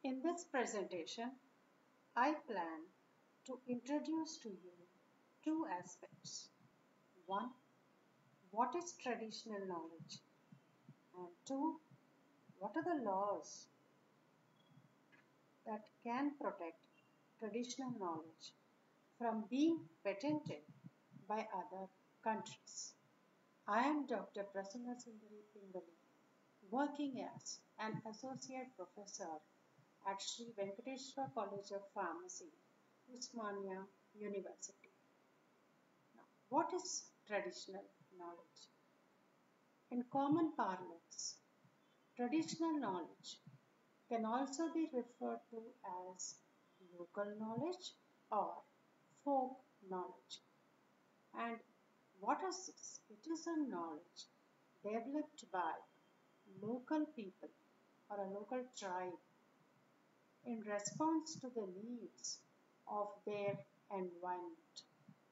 In this presentation, I plan to introduce to you two aspects. One, what is traditional knowledge? And two, what are the laws that can protect traditional knowledge from being patented by other countries? I am Dr. Prasanna Sundari Pingali, working as an associate professor at Sri Venkateswara College of Pharmacy, Usmania University. Now, what is traditional knowledge? In common parlance, traditional knowledge can also be referred to as local knowledge or folk knowledge. And what is this? It is a knowledge developed by local people or a local tribe in response to the needs of their environment.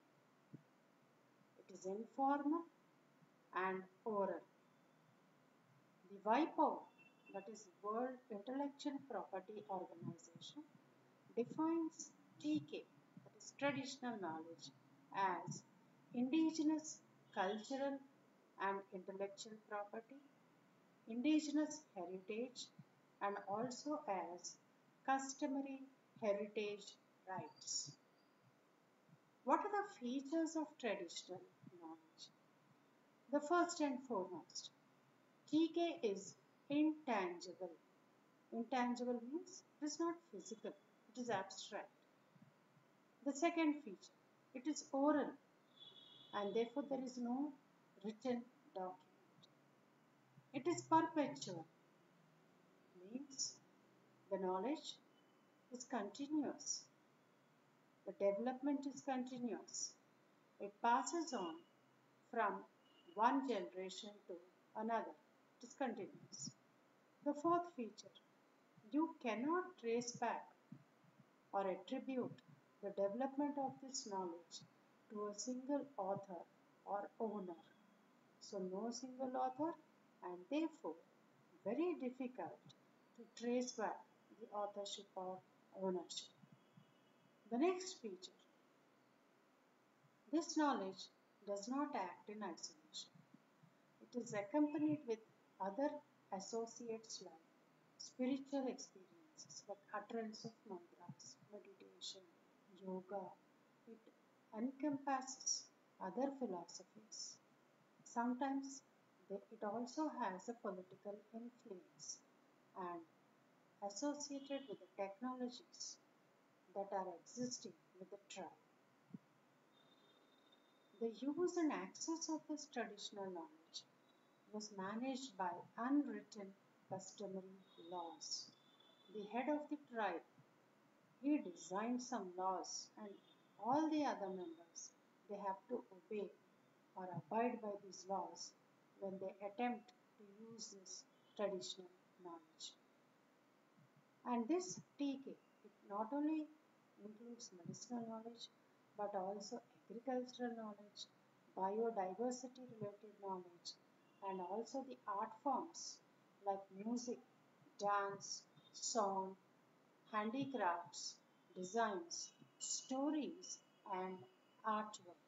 It is informal and oral. The WIPO, that is World Intellectual Property Organization, defines TK, that is traditional knowledge, as indigenous cultural and intellectual property, indigenous heritage, and also as customary heritage rights. What are the features of traditional knowledge? The first and foremost, TK is intangible. Intangible means it is not physical, it is abstract. The second feature, it is oral and therefore there is no written document. It is perpetual, means the knowledge is continuous. The development is continuous. It passes on from one generation to another. It is continuous. The fourth feature, you cannot trace back or attribute the development of this knowledge to a single author or owner. So no single author and therefore very difficult to trace back the authorship or ownership. The next feature, this knowledge does not act in isolation. It is accompanied with other associates like spiritual experiences like utterance of mantras, meditation, yoga. It encompasses other philosophies. Sometimes it also has a political influence and associated with the technologies that are existing with the tribe. The use and access of this traditional knowledge was managed by unwritten customary laws. The head of the tribe, he designed some laws and all the other members, they have to obey or abide by these laws when they attempt to use this traditional knowledge. And this TK, it not only includes medicinal knowledge but also agricultural knowledge, biodiversity related knowledge, and also the art forms like music, dance, song, handicrafts, designs, stories, and artwork.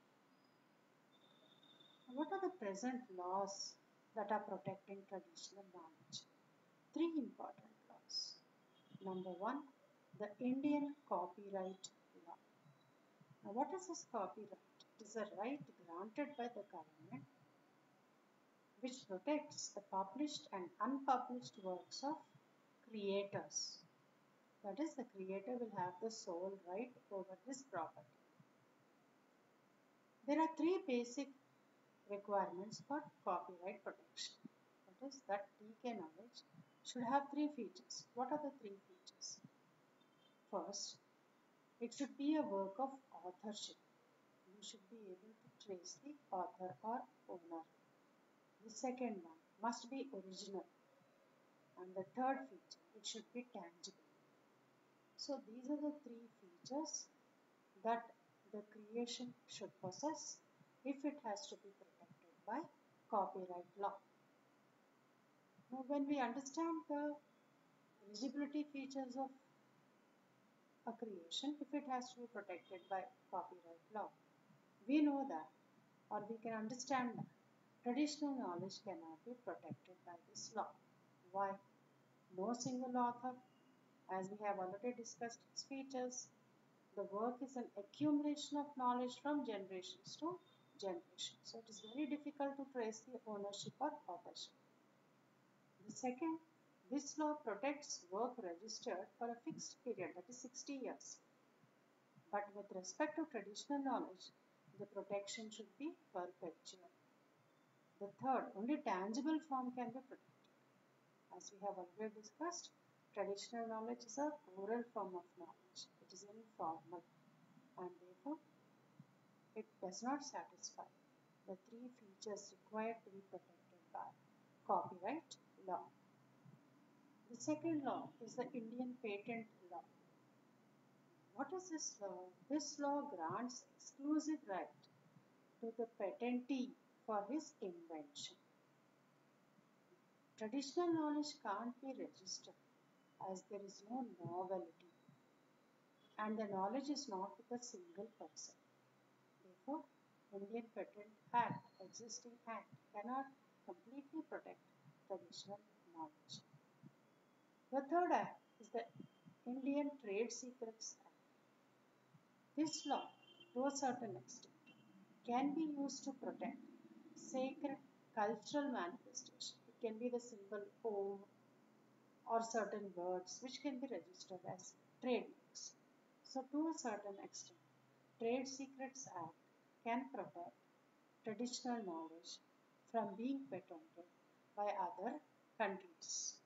What are the present laws that are protecting traditional knowledge? Three important laws. Number one, the Indian Copyright Law. Now, what is this copyright? It is a right granted by the government which protects the published and unpublished works of creators. That is, the creator will have the sole right over this property. There are three basic requirements for copyright protection. That is, that TK knowledge should have three features. What are the three features? First, it should be a work of authorship. You should be able to trace the author or owner. The second one must be original. And the third feature, it should be tangible. So these are the three features that the creation should possess if it has to be protected by copyright law. Now when we understand the visibility features of a creation if it has to be protected by copyright law. We know that, or we can understand that traditional knowledge cannot be protected by this law. Why? No single author, as we have already discussed its features, the work is an accumulation of knowledge from generations to generation. So it is very difficult to trace the ownership or authorship. The second, this law protects work registered for a fixed period, that is 60 years. But with respect to traditional knowledge, the protection should be perpetual. The third, only tangible form can be protected. As we have already discussed, traditional knowledge is a oral form of knowledge. It is informal and therefore it does not satisfy the three features required to be protected by copyright law. The second law is the Indian Patent Law. What is this law? This law grants exclusive right to the patentee for his invention. Traditional knowledge can't be registered as there is no novelty and the knowledge is not with a single person. Therefore, Indian Patent Act, existing act, cannot completely protect traditional knowledge. The third act is the Indian Trade Secrets Act. This law, to a certain extent, can be used to protect sacred cultural manifestation. It can be the symbol Om or certain words which can be registered as trademarks. So, to a certain extent, Trade Secrets Act can protect traditional knowledge from being patented by other countries.